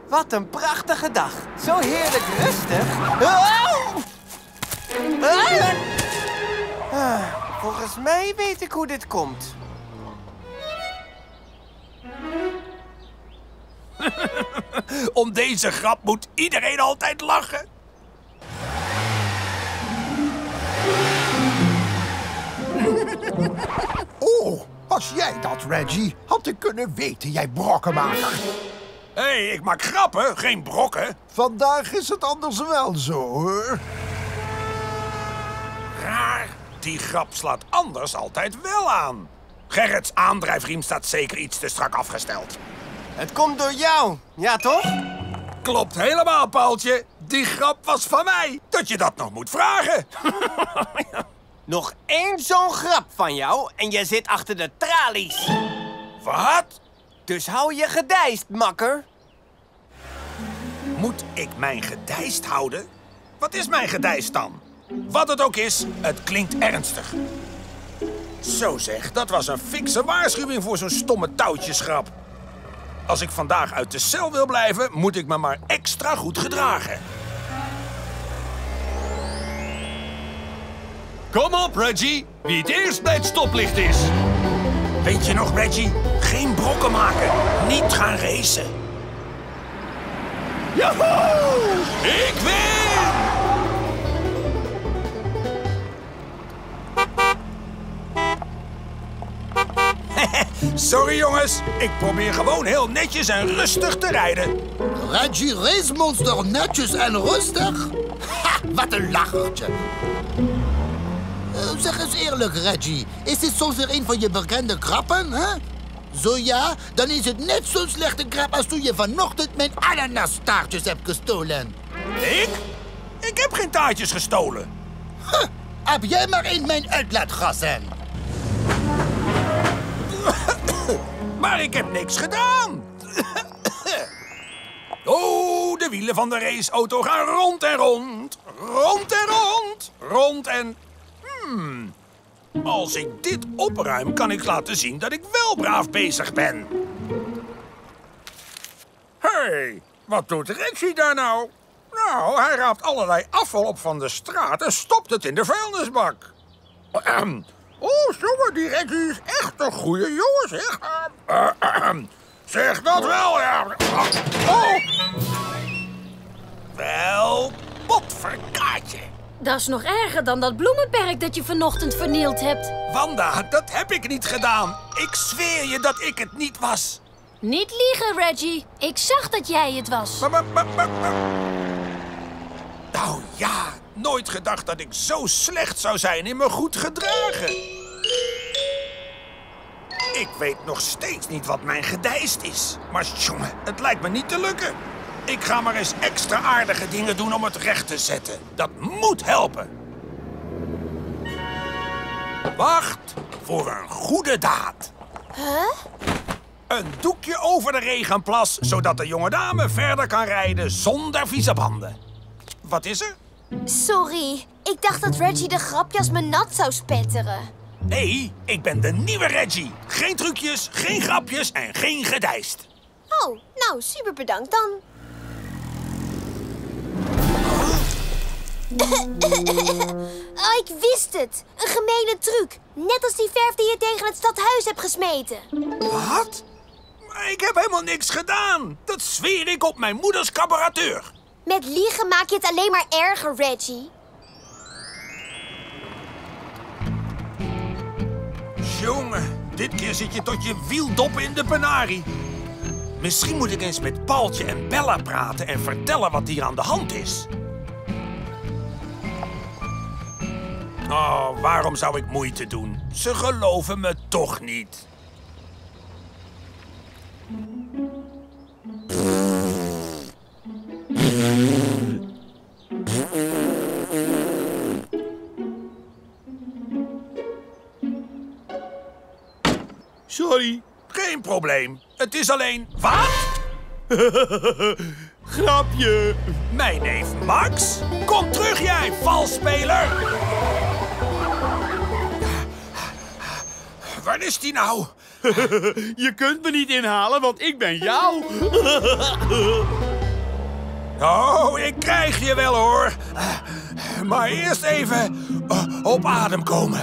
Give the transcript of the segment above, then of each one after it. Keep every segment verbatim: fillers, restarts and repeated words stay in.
Wat een prachtige dag. Zo heerlijk rustig. Oh! Ah! Ah, volgens mij weet ik hoe dit komt. Om deze grap moet iedereen altijd lachen. Oh, was jij dat, Reggie? Had ik kunnen weten, jij brokkenmaker. Hé, hey, ik maak grappen, geen brokken. Vandaag is het anders wel zo, hoor. Raar, die grap slaat anders altijd wel aan. Gerrits aandrijfriem staat zeker iets te strak afgesteld. Het komt door jou, ja toch? Klopt helemaal, Paaltje. Die grap was van mij. Dat je dat nog moet vragen. Nog één zo'n grap van jou en je zit achter de tralies. Wat? Dus hou je gedijst, makker. Moet ik mijn gedijst houden? Wat is mijn gedijst dan? Wat het ook is, het klinkt ernstig. Zo zeg, dat was een fikse waarschuwing voor zo'n stomme touwtjesgrap. Als ik vandaag uit de cel wil blijven, moet ik me maar extra goed gedragen. Kom op, Reggie. Wie het eerst bij het stoplicht is. Weet je nog, Reggie? Geen brokken maken. Niet gaan racen. Joehoe! Ik win! Sorry, jongens. Ik probeer gewoon heel netjes en rustig te rijden. Reggie racemonster netjes en rustig? Ha, wat een lachertje. Uh, zeg eens eerlijk, Reggie. Is dit soms weer een van je bekende grappen, hè? Zo ja, dan is het net zo'n slechte grap als toen je vanochtend mijn ananastaartjes hebt gestolen. Ik? Ik heb geen taartjes gestolen. Huh, heb jij maar in mijn uitlaatgassen. Maar ik heb niks gedaan. Oh, de wielen van de raceauto gaan rond en rond. Rond en rond. Rond en... Hmm. Als ik dit opruim, kan ik laten zien dat ik wel braaf bezig ben. Hé, hey, wat doet Reggie daar nou? Nou, hij raapt allerlei afval op van de straat en stopt het in de vuilnisbak. Ahem. Oh, jongen, die Reggie is echt een goede jongen, zeg. Ahem. Zeg dat wel, ja. Oh. Wel, potverkaatje. Dat is nog erger dan dat bloemenperk dat je vanochtend vernield hebt. Wanda, dat heb ik niet gedaan. Ik zweer je dat ik het niet was. Niet liegen, Reggie. Ik zag dat jij het was. Maar, maar, maar, maar, maar. Nou ja, nooit gedacht dat ik zo slecht zou zijn in me goed gedragen. Ik weet nog steeds niet wat mijn gedijst is. Maar jongen, het lijkt me niet te lukken. Ik ga maar eens extra aardige dingen doen om het recht te zetten. Dat moet helpen. Wacht voor een goede daad. Huh? Een doekje over de regenplas, zodat de jonge dame verder kan rijden zonder vieze banden. Wat is er? Sorry, ik dacht dat Reggie de grapjas me nat zou spetteren. Nee, ik ben de nieuwe Reggie. Geen trucjes, geen grapjes en geen gedijst. Oh, nou, super bedankt dan. Oh, ik wist het. Een gemene truc. Net als die verf die je tegen het stadhuis hebt gesmeten. Wat? Maar ik heb helemaal niks gedaan. Dat zweer ik op mijn moeders carburateur. Met liegen maak je het alleen maar erger, Reggie. Jongen, dit keer zit je tot je wieldoppen in de penarie. Misschien moet ik eens met Paaltje en Bella praten en vertellen wat hier aan de hand is. Oh, waarom zou ik moeite doen? Ze geloven me toch niet. Sorry. Geen probleem. Het is alleen... Wat? Grapje. Mijn neef Max? Kom terug, jij valsspeler! Waar is die nou? Je kunt me niet inhalen, want ik ben jou. Oh, ik krijg je wel, hoor. Maar eerst even op adem komen.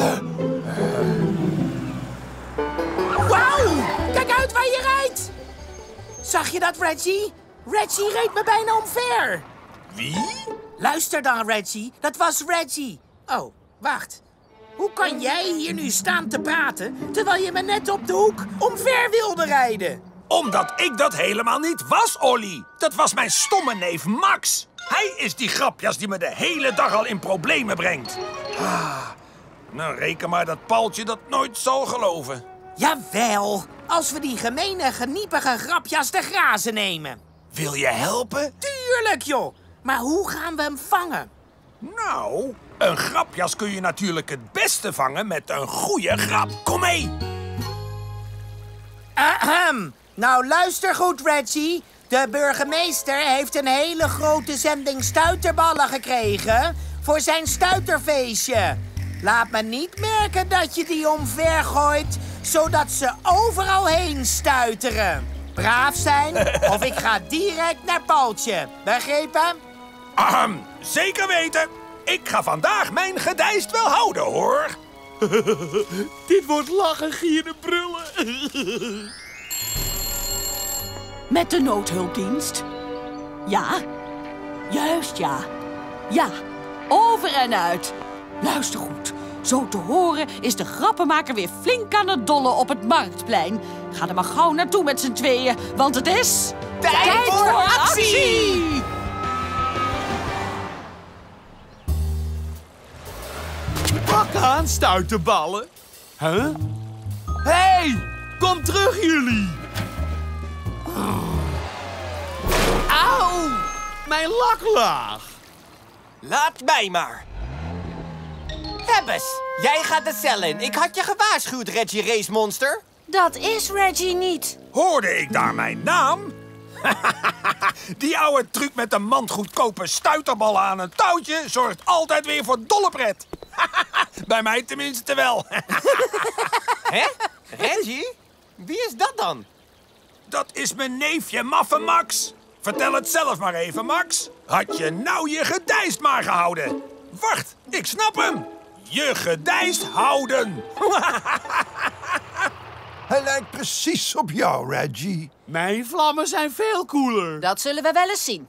Wauw! Kijk uit waar je rijdt! Zag je dat, Reggie? Reggie reed me bijna omver. Wie? Luister dan, Reggie. Dat was Reggie. Oh, wacht. Hoe kan jij hier nu staan te praten, terwijl je me net op de hoek omver wilde rijden? Omdat ik dat helemaal niet was, Olly. Dat was mijn stomme neef Max. Hij is die grapjas die me de hele dag al in problemen brengt. Ah, nou, reken maar dat Paultje dat nooit zal geloven. Jawel, als we die gemene, geniepige grapjas te grazen nemen. Wil je helpen? Tuurlijk, joh. Maar hoe gaan we hem vangen? Nou, een grapjas kun je natuurlijk het beste vangen met een goede grap. Kom mee. Ahem. Nou, luister goed, Reggie. De burgemeester heeft een hele grote zending stuiterballen gekregen voor zijn stuiterfeestje. Laat me niet merken dat je die omver gooit, zodat ze overal heen stuiteren. Braaf zijn of ik ga direct naar Paultje. Begrepen? Ahem, zeker weten. Ik ga vandaag mijn gedijst wel houden, hoor. Dit wordt lachen, gieren, brullen. Met de noodhulpdienst? Ja? Juist, ja. Ja, over en uit. Luister goed. Zo te horen is de grappenmaker weer flink aan het dollen op het Marktplein. Ga er maar gauw naartoe met z'n tweeën, want het is... Tijd, Tijd voor, voor actie! actie! Pak aan, stuiterballen. Huh? Hé, hey, kom terug jullie. Auw, mijn laklaag. Laat mij maar. Hebbes, jij gaat de cel in. Ik had je gewaarschuwd, Reggie Racemonster. Dat is Reggie niet. Hoorde ik daar mijn naam? Die oude truc met een mand goedkope stuiterballen aan een touwtje zorgt altijd weer voor dolle pret. Bij mij tenminste wel. Hè? Reggie? Wie is dat dan? Dat is mijn neefje Maffe Max. Vertel het zelf maar even, Max. Had je nou je gedijst maar gehouden? Wacht, ik snap hem. Je gedijst houden. Hij lijkt precies op jou, Reggie. Mijn vlammen zijn veel cooler. Dat zullen we wel eens zien.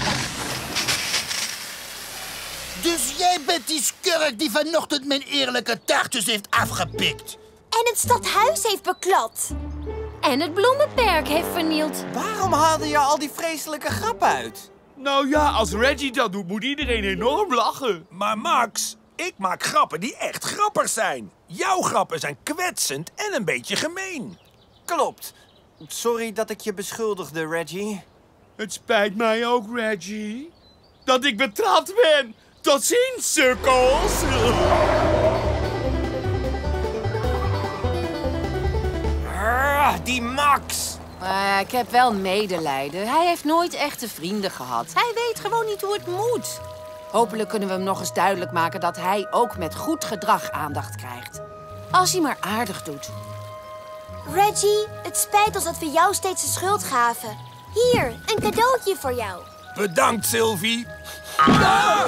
Dus jij bent die skurk die vanochtend mijn eerlijke taartjes heeft afgepikt. En het stadhuis heeft beklad. En het bloemenperk heeft vernield. Waarom haalde je al die vreselijke grappen uit? Nou ja, als Reggie dat doet, moet iedereen enorm lachen. Maar Max, ik maak grappen die echt grappig zijn. Jouw grappen zijn kwetsend en een beetje gemeen. Klopt. Sorry dat ik je beschuldigde, Reggie. Het spijt mij ook, Reggie, dat ik betrapt ben. Tot ziens, sukkels. Ah, die Max. Uh, ik heb wel medelijden. Hij heeft nooit echte vrienden gehad. Hij weet gewoon niet hoe het moet. Hopelijk kunnen we hem nog eens duidelijk maken dat hij ook met goed gedrag aandacht krijgt. Als hij maar aardig doet. Reggie, het spijt ons dat we jou steeds de schuld gaven. Hier, een cadeautje voor jou. Bedankt, Sylvie. Ah!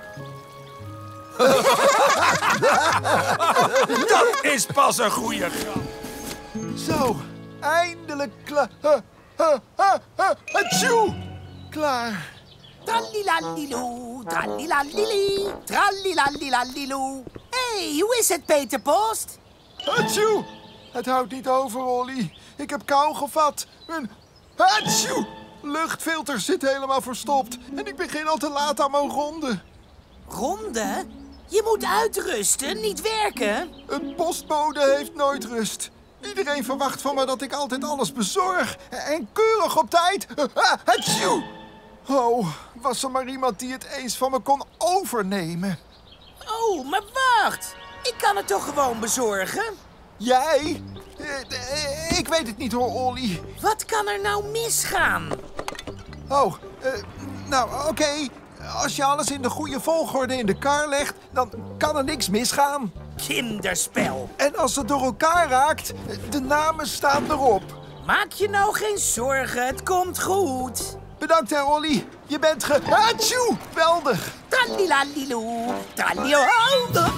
Dat is pas een goede grap. Zo, eindelijk klaar. Ha, ha, ha, ha, Atjoe! Klaar. Trallilaliloo, trallilalili, trallilalilaliloe. Hé, hey, hoe is het, Peter Post? Atjoe! Het houdt niet over, Olly. Ik heb kou gevat. Mijn atjoe! Luchtfilter zit helemaal verstopt. En ik begin al te laat aan mijn ronde. Ronde? Je moet uitrusten, niet werken. Een postbode heeft nooit rust. Iedereen verwacht van me dat ik altijd alles bezorg. En keurig op tijd. Atjoe! Oh, was er maar iemand die het eens van me kon overnemen. Oh, maar wacht. Ik kan het toch gewoon bezorgen? Jij? Eh, ik weet het niet hoor, Olly. Wat kan er nou misgaan? Oh, uh, nou oké. Okay. Als je alles in de goede volgorde in de kar legt, dan kan er niks misgaan. Kinderspel. En als het door elkaar raakt, de namen staan erop. Maak je nou geen zorgen, het komt goed. Bedankt, hè, Olly. Je bent ge... Atjoe! Geweldig. Tralilaliloe, tralilo. Oh, oh,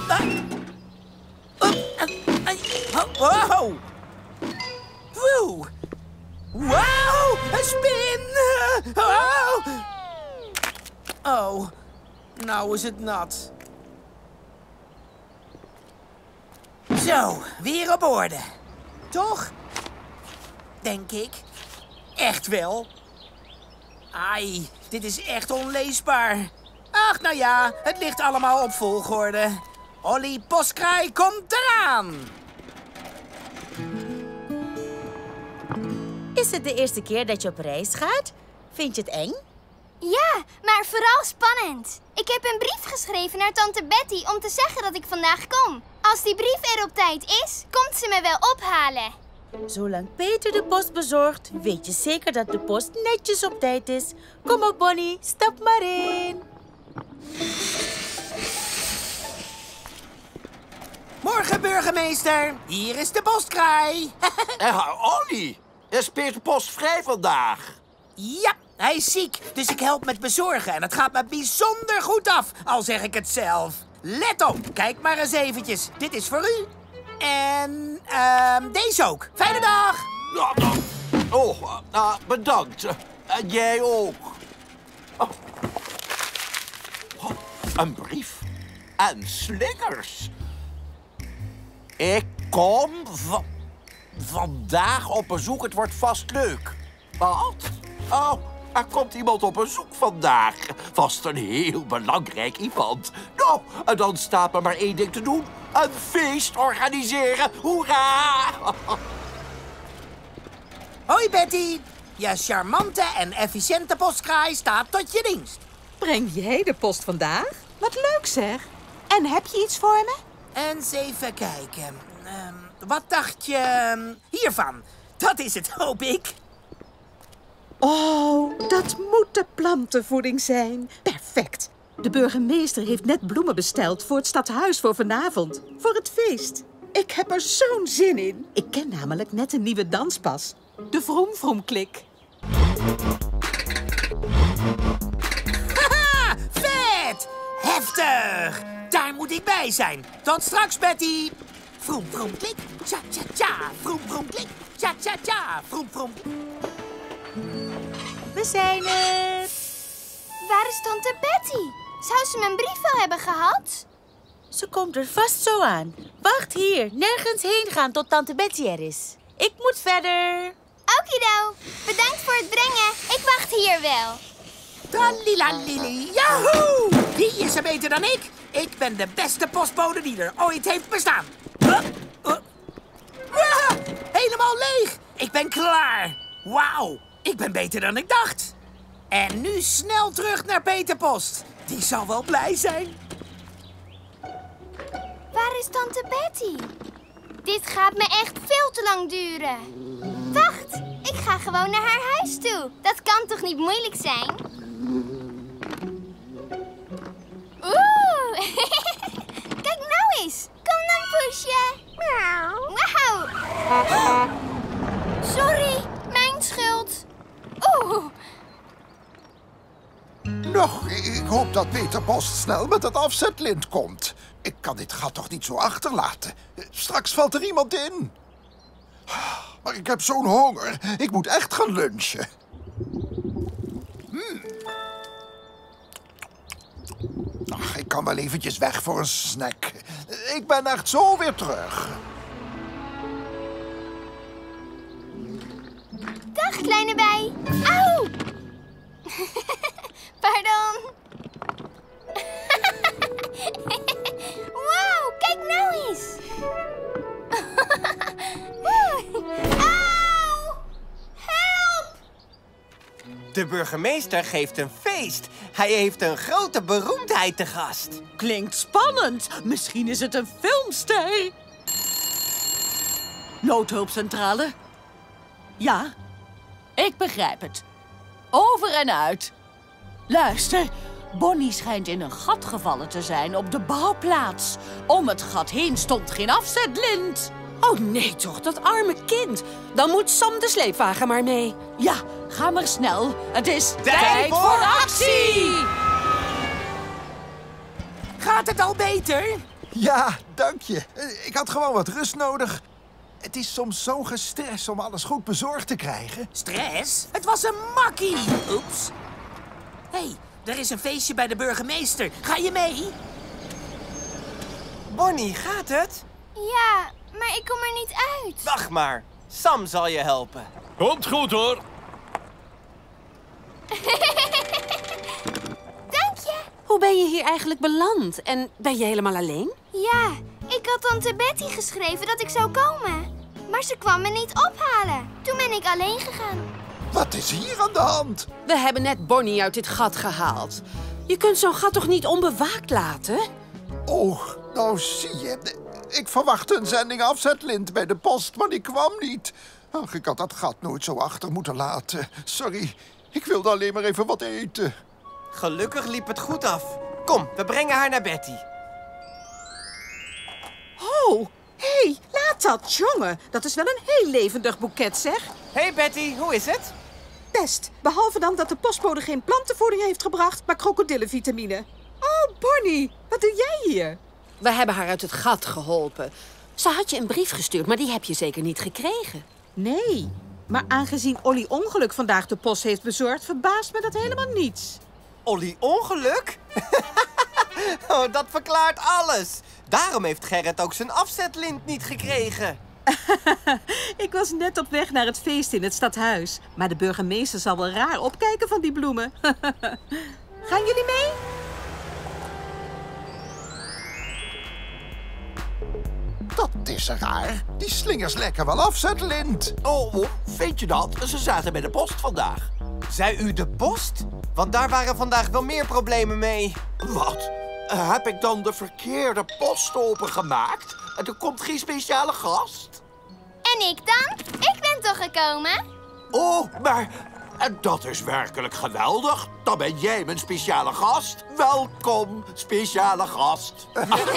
oh, oh. Woe. Wauw, een spin. Oh. Oh, nou is het nat. Zo, weer op orde. Toch? Denk ik. Echt wel. Ai, dit is echt onleesbaar. Ach, nou ja, het ligt allemaal op volgorde. Olly Postkraai komt eraan. Is het de eerste keer dat je op reis gaat? Vind je het eng? Ja, maar vooral spannend. Ik heb een brief geschreven naar tante Betty om te zeggen dat ik vandaag kom. Als die brief er op tijd is, komt ze me wel ophalen. Zolang Peter de post bezorgt, weet je zeker dat de post netjes op tijd is. Kom op, Bonnie, stap maar in. Morgen, burgemeester. Hier is de postkraai. uh, Olly, is Peter Post vrij vandaag? Ja, hij is ziek, dus ik help met bezorgen. En het gaat me bijzonder goed af, al zeg ik het zelf. Let op, kijk maar eens eventjes. Dit is voor u. En uh, deze ook. Fijne dag. Ja, nou, oh, uh, bedankt. En jij ook. Oh. Oh, een brief. En slingers. Ik kom va vandaag op bezoek. Het wordt vast leuk. Wat? Oh, er komt iemand op bezoek vandaag. Vast een heel belangrijk iemand. Nou, en dan staat me maar één ding te doen. Een feest organiseren. Hoera! Hoi Betty. Je charmante en efficiënte postkraai staat tot je dienst. Breng jij de post vandaag? Wat leuk zeg. En heb je iets voor me? Eens even kijken. Uh, wat dacht je hiervan? Dat is het, hoop ik. Oh, dat moet de plantenvoeding zijn. Perfect. De burgemeester heeft net bloemen besteld voor het stadhuis voor vanavond. Voor het feest. Ik heb er zo'n zin in. Ik ken namelijk net een nieuwe danspas. De Vroom Vroom Klik. Haha, vet! Heftig! Daar moet ik bij zijn. Tot straks, Betty. Vroom Vroom Klik. Tja, tja, tja. Vroom Vroom Klik. Tja, tja, tja. Vroom Vroom. We zijn het. Waar is tante Betty? Zou ze mijn brief wel hebben gehad? Ze komt er vast zo aan. Wacht hier. Nergens heen gaan tot tante Betty er is. Ik moet verder. Okido. Bedankt voor het brengen. Ik wacht hier wel. Tralilalili. Yahoo! Wie is er beter dan ik? Ik ben de beste postbode die er ooit heeft bestaan. Uh, uh. Ah, helemaal leeg. Ik ben klaar. Wauw. Ik ben beter dan ik dacht. En nu snel terug naar Peter Post. Die zal wel blij zijn. Waar is tante Betty? Dit gaat me echt veel te lang duren. Wacht, ik ga gewoon naar haar huis toe. Dat kan toch niet moeilijk zijn? Oeh, kijk nou eens. Kom dan, Poesje. Wauw. Oh, sorry, mijn schuld. Oeh. Nog, ik hoop dat Peter Post snel met het afzetlint komt. Ik kan dit gat toch niet zo achterlaten. Straks valt er iemand in. Maar ik heb zo'n honger. Ik moet echt gaan lunchen. Hmm. Ach, ik kan wel eventjes weg voor een snack. Ik ben echt zo weer terug. Dag, kleine bij. Auw. Pardon. Wauw, kijk nou eens. Auw! Help! De burgemeester geeft een feest. Hij heeft een grote beroemdheid te gast. Klinkt spannend. Misschien is het een filmster. Noodhulpcentrale? Ja, ik begrijp het. Over en uit. Luister, Bonnie schijnt in een gat gevallen te zijn op de bouwplaats. Om het gat heen stond geen afzetlint. Oh nee toch, dat arme kind. Dan moet Sam de sleepwagen maar mee. Ja, Ga maar snel. Het is Tijd voor actie! Gaat het al beter? Ja, dank je. Eh, Ik had gewoon wat rust nodig. Het is soms zo'n gestrest om alles goed bezorgd te krijgen. Stress? Het was een makkie. Oeps. Hé, hey, er is een feestje bij de burgemeester. Ga je mee? Bonnie, gaat het? Ja, maar ik kom er niet uit. Wacht maar. Sam zal je helpen. Komt goed, hoor. Dank je. Hoe ben je hier eigenlijk beland? En ben je helemaal alleen? Ja, ik had tante Betty geschreven dat ik zou komen. Maar ze kwam me niet ophalen. Toen ben ik alleen gegaan. Wat is hier aan de hand? We hebben net Bonnie uit dit gat gehaald. Je kunt zo'n gat toch niet onbewaakt laten? Oh, nou zie je. Ik verwachtte een zending afzetlint bij de post, maar die kwam niet. Ach, ik had dat gat nooit zo achter moeten laten. Sorry, ik wilde alleen maar even wat eten. Gelukkig liep het goed af. Kom, we brengen haar naar Betty. Oh, hé, hey, laat dat, jongen. Dat is wel een heel levendig boeket, zeg. Hey Betty, hoe is het? Best, behalve dan dat de postbode geen plantenvoeding heeft gebracht, maar krokodillenvitamine. Oh, Bonnie, wat doe jij hier? We hebben haar uit het gat geholpen. Ze had je een brief gestuurd, maar die heb je zeker niet gekregen. Nee, maar aangezien Olly Ongeluk vandaag de post heeft bezorgd, verbaast me dat helemaal niets. Olly Ongeluk? Oh, dat verklaart alles. Daarom heeft Gerrit ook zijn afzetlint niet gekregen. Ik was net op weg naar het feest in het stadhuis. Maar de burgemeester zal wel raar opkijken van die bloemen. Gaan jullie mee? Dat is raar. Die slingers lekken wel afzetlint. Oh, oh, weet je dat? Ze zaten bij de post vandaag. Zei u de post? Want daar waren vandaag wel meer problemen mee. Wat? Heb ik dan de verkeerde post opengemaakt? En er komt geen speciale gast? En ik dan? Ik ben toch gekomen? Oh, maar en dat is werkelijk geweldig. Dan ben jij mijn speciale gast. Welkom, speciale gast.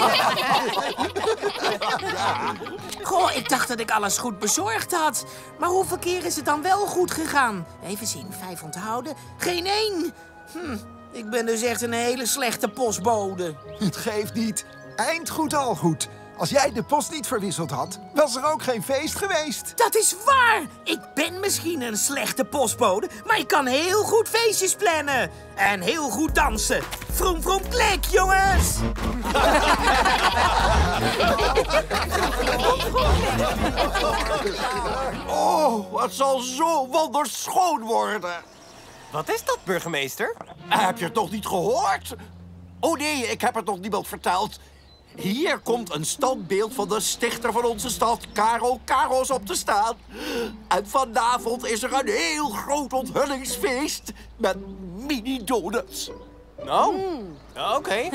Goh, ik dacht dat ik alles goed bezorgd had. Maar hoeveel keer is het dan wel goed gegaan? Even zien, vijf onthouden. Geen één. Hm, ik ben dus echt een hele slechte postbode. Het geeft niet. Eind goed al goed. Als jij de post niet verwisseld had, was er ook geen feest geweest. Dat is waar! Ik ben misschien een slechte postbode, maar ik kan heel goed feestjes plannen. En heel goed dansen. Vroom, vroom, klik, jongens! Oh, het zal zo wonderschoon worden. Wat is dat, burgemeester? Heb je het nog niet gehoord? Oh nee, ik heb het nog niemand verteld. Hier komt een standbeeld van de stichter van onze stad, Karel Karos, op te staan. En vanavond is er een heel groot onthullingsfeest met mini-donuts. Oh, oké. Okay.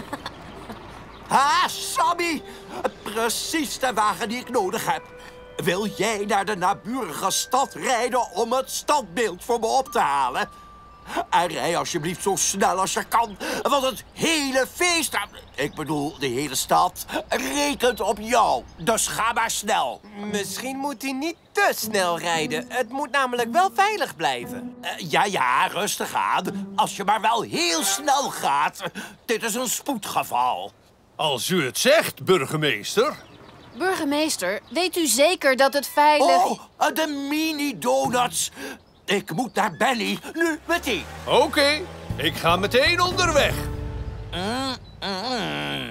Ha, Sammy! Precies de wagen die ik nodig heb. Wil jij naar de naburige stad rijden om het standbeeld voor me op te halen? En rij alsjeblieft zo snel als je kan, want het hele feest, ik bedoel de hele stad, rekent op jou. Dus ga maar snel. Misschien moet hij niet te snel rijden. Het moet namelijk wel veilig blijven. Uh, ja, ja, rustig aan. Als je maar wel heel snel gaat. Dit is een spoedgeval. Als u het zegt, burgemeester. Burgemeester, weet u zeker dat het veilig... Oh, de mini-donuts. Ik moet naar Benny, nu meteen. Oké, okay, ik ga meteen onderweg. Mm, mm.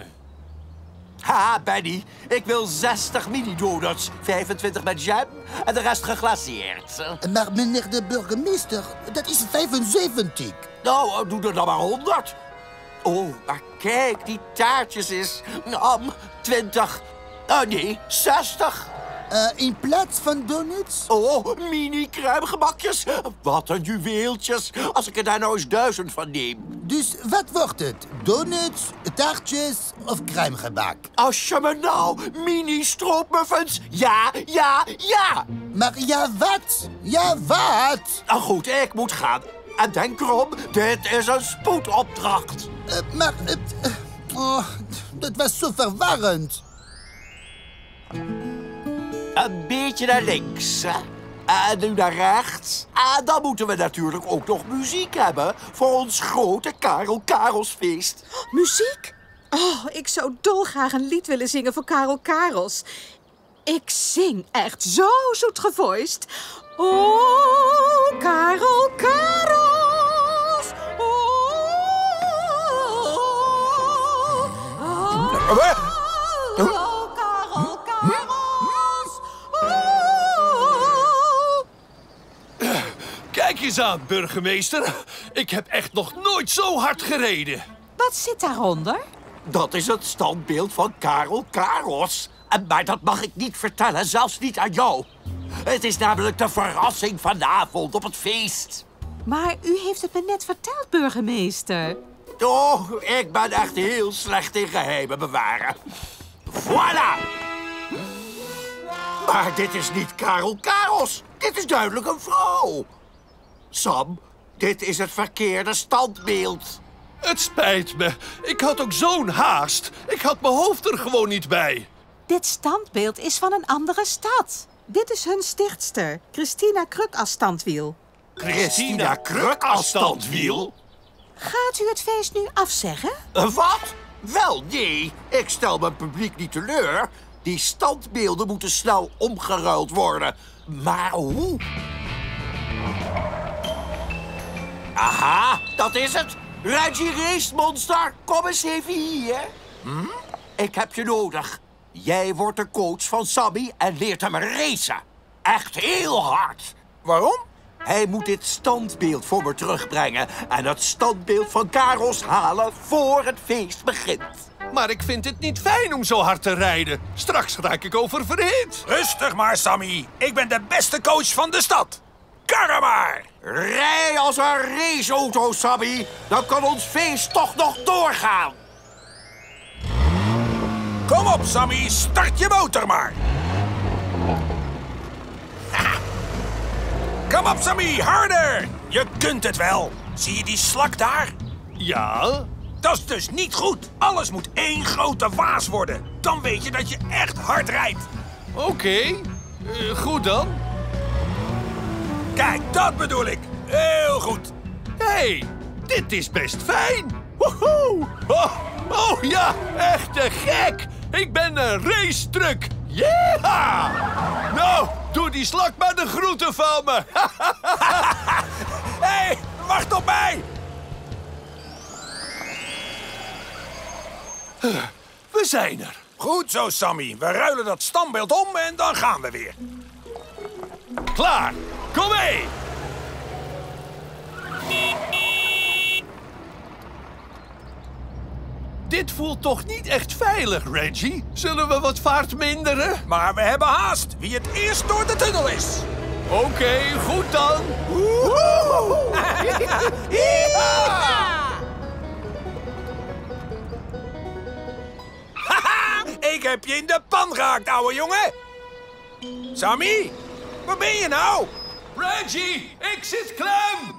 Ha, Benny, ik wil zestig mini-donuts. vijfentwintig met jam en de rest geglaceerd. Maar meneer de burgemeester, dat is vijfenzeventig. Nou, doe er dan maar honderd. Oh, maar kijk, die taartjes is... Um, twintig. Uh, nee, zestig. Uh, in plaats van donuts? Oh, mini-kruimgebakjes. Wat een juweeltjes. Als ik er daar nou eens duizend van neem. Dus wat wordt het? Donuts, taartjes of kruimgebak? Als je me nou mini-stroopmuffins... Ja, ja, ja. Maar ja, wat? Ja, wat? Nou goed, ik moet gaan. En denk erom, dit is een spoedopdracht. Uh, maar, uh, uh, oh, dat was zo verwarrend. Een beetje naar links. En nu naar rechts. En dan moeten we natuurlijk ook nog muziek hebben voor ons grote Karel Karelsfeest. Muziek? Oh, ik zou dolgraag een lied willen zingen voor Karel Karels. Ik zing echt zo zoet gevoiced. Oh, Karel Karels. Oh, oh, oh, Karel Karels. Oh. Kijk eens aan, burgemeester. Ik heb echt nog nooit zo hard gereden. Wat zit daaronder? Dat is het standbeeld van Karel Karels. En maar dat mag ik niet vertellen, zelfs niet aan jou. Het is namelijk de verrassing vanavond op het feest. Maar u heeft het me net verteld, burgemeester. Oh, ik ben echt heel slecht in geheimen bewaren. Voilà! Maar dit is niet Karel Karels. Dit is duidelijk een vrouw. Sam, dit is het verkeerde standbeeld. Het spijt me. Ik had ook zo'n haast. Ik had mijn hoofd er gewoon niet bij. Dit standbeeld is van een andere stad. Dit is hun stichtster, Christina Kruk als standwiel. Christina Kruk als standwiel? Gaat u het feest nu afzeggen? Wat? Wel, nee. Ik stel mijn publiek niet teleur. Die standbeelden moeten snel omgeruild worden. Maar hoe? Aha, dat is het. Reggie Racemonster, kom eens even hier. Hm? Ik heb je nodig. Jij wordt de coach van Sammy en leert hem racen. Echt heel hard. Waarom? Hij moet dit standbeeld voor me terugbrengen en het standbeeld van Karels halen voor het feest begint. Maar ik vind het niet fijn om zo hard te rijden. Straks raak ik oververhit. Rustig maar, Sammy. Ik ben de beste coach van de stad. Karre maar! Rij als een raceauto, Sammy. Dan kan ons feest toch nog doorgaan. Kom op, Sammy. Start je motor maar. Ha. Kom op, Sammy. Harder. Je kunt het wel. Zie je die slak daar? Ja? Dat is dus niet goed. Alles moet één grote waas worden. Dan weet je dat je echt hard rijdt. Oké. Okay. Uh, goed dan. Kijk, dat bedoel ik. Heel goed. Hé, hey, dit is best fijn. Woehoe. Oh, oh ja, echt te gek. Ik ben een racetruck. Yeah! Nou, doe die slak maar de groeten van me. Hé, hey, wacht op mij. We zijn er. Goed zo, Sammy. We ruilen dat standbeeld om en dan gaan we weer. Klaar. Kom mee. Dit voelt toch niet echt veilig, Reggie? Zullen we wat vaart minderen? Maar we hebben haast. Wie het eerst door de tunnel is. Oké, okay, goed dan. Haha, ik heb je in de pan gehaakt, ouwe jongen. Sammy, waar ben je nou? Reggie, ik zit klem.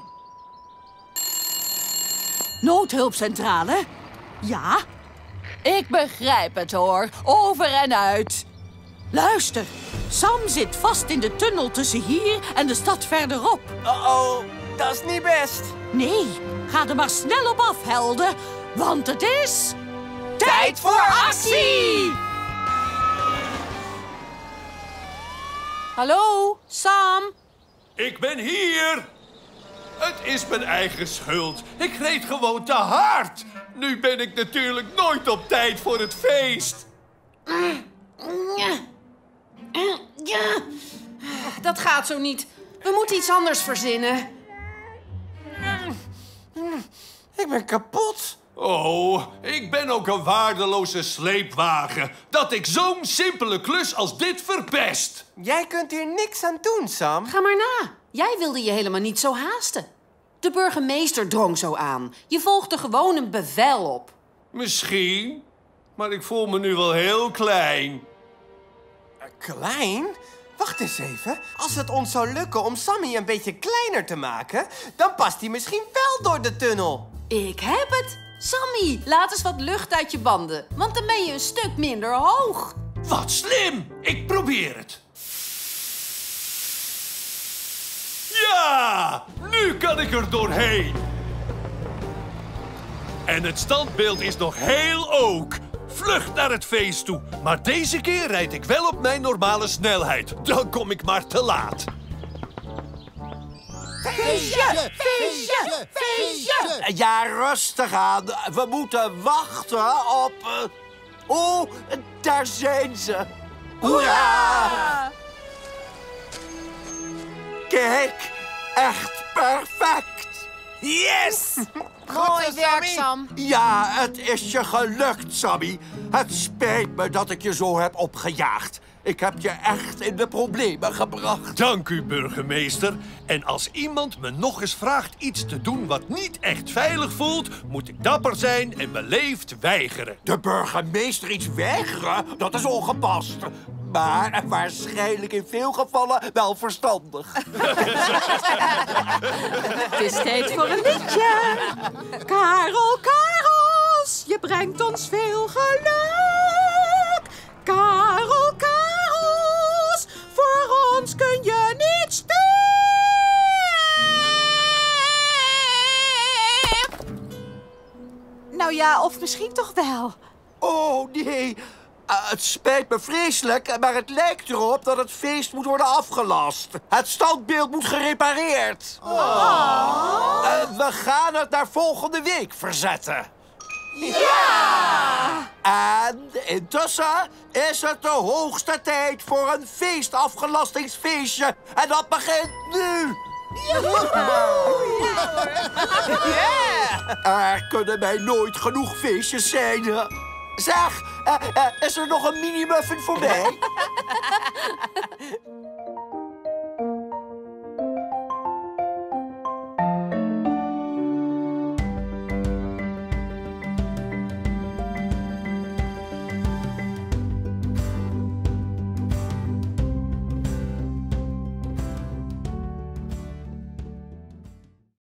Noodhulpcentrale? Ja? Ik begrijp het hoor. Over en uit. Luister, Sam zit vast in de tunnel tussen hier en de stad verderop. Uh-oh, dat is niet best. Nee, ga er maar snel op af, helden. Want het is... Tijd voor actie! Hallo, Sam? Ik ben hier. Het is mijn eigen schuld. Ik reed gewoon te hard. Nu ben ik natuurlijk nooit op tijd voor het feest. Dat gaat zo niet. We moeten iets anders verzinnen. Ik ben kapot. Oh, ik ben ook een waardeloze sleepwagen. Dat ik zo'n simpele klus als dit verpest. Jij kunt hier niks aan doen, Sam. Ga maar na. Jij wilde je helemaal niet zo haasten. De burgemeester drong zo aan. Je volgde gewoon een bevel op. Misschien, maar ik voel me nu wel heel klein. Klein? Wacht eens even. Als het ons zou lukken om Sammy een beetje kleiner te maken, dan past hij misschien wel door de tunnel. Ik heb het. Sammy, laat eens wat lucht uit je banden. Want dan ben je een stuk minder hoog. Wat slim. Ik probeer het. Ja! Nu kan ik er doorheen. En het standbeeld is nog heel ook. Vlucht naar het feest toe. Maar deze keer rijd ik wel op mijn normale snelheid. Dan kom ik maar te laat. Feestje, feestje, feestje. Ja, rustig aan. We moeten wachten op... Uh... Oh, daar zijn ze. Hoera! Kijk, echt perfect. Yes! Mooi werk, Sam. Ja, het is je gelukt, Sammy. Het spijt me dat ik je zo heb opgejaagd. Ik heb je echt in de problemen gebracht. Dank u, burgemeester. En als iemand me nog eens vraagt iets te doen wat niet echt veilig voelt, moet ik dapper zijn en beleefd weigeren. De burgemeester iets weigeren? Dat is ongepast. Maar waarschijnlijk in veel gevallen wel verstandig. Het is tijd voor een liedje. Karel, Karels, je brengt ons veel geluk. Karel, Karels, voor ons kun je niet stuk. Nou ja, of misschien toch wel. Oh, nee. Uh, het spijt me vreselijk, maar het lijkt erop dat het feest moet worden afgelast. Het standbeeld moet gerepareerd. Oh. Uh, we gaan het naar volgende week verzetten. Ja! En intussen is het de hoogste tijd voor een feestafgelastingsfeestje. En dat begint nu. Yeah. Er kunnen mij nooit genoeg feestjes zijn. Zeg, uh, uh, is er nog een mini-muffin voor mij?